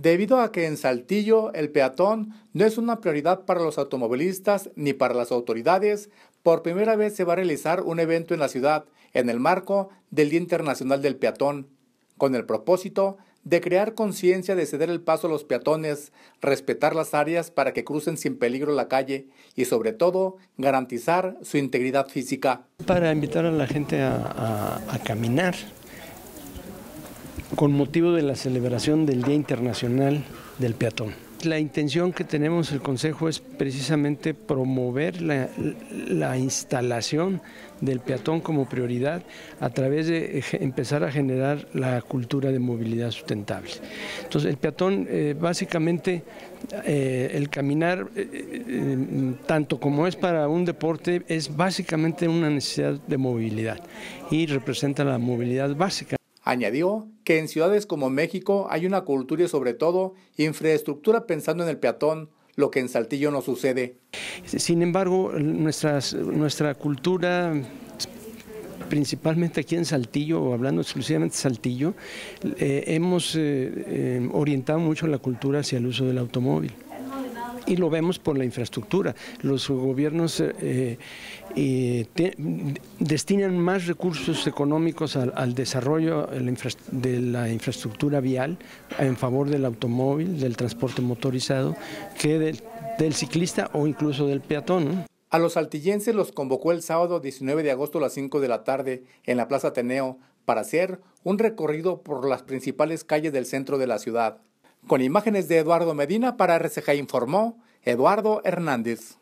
Debido a que en Saltillo el peatón no es una prioridad para los automovilistas ni para las autoridades, por primera vez se va a realizar un evento en la ciudad en el marco del Día Internacional del Peatón, con el propósito de crear conciencia de ceder el paso a los peatones, respetar las áreas para que crucen sin peligro la calle y sobre todo garantizar su integridad física. Para invitar a la gente a caminar con motivo de la celebración del Día Internacional del Peatón. La intención que tenemos el Consejo es precisamente promover la instalación del peatón como prioridad a través de empezar a generar la cultura de movilidad sustentable. Entonces el peatón básicamente el caminar tanto como es para un deporte es básicamente una necesidad de movilidad y representa la movilidad básica. Añadió que en ciudades como México hay una cultura y sobre todo infraestructura pensando en el peatón, lo que en Saltillo no sucede. Sin embargo, nuestra cultura, principalmente aquí en Saltillo, o hablando exclusivamente de Saltillo, hemos orientado mucho la cultura hacia el uso del automóvil. Y lo vemos por la infraestructura. Los gobiernos destinan más recursos económicos al desarrollo de la infraestructura vial en favor del automóvil, del transporte motorizado, que del ciclista o incluso del peatón, ¿no? A los saltillenses los convocó el sábado 19 de agosto a las 5 de la tarde en la Plaza Ateneo para hacer un recorrido por las principales calles del centro de la ciudad. Con imágenes de Eduardo Medina para RCG informó Eduardo Hernández.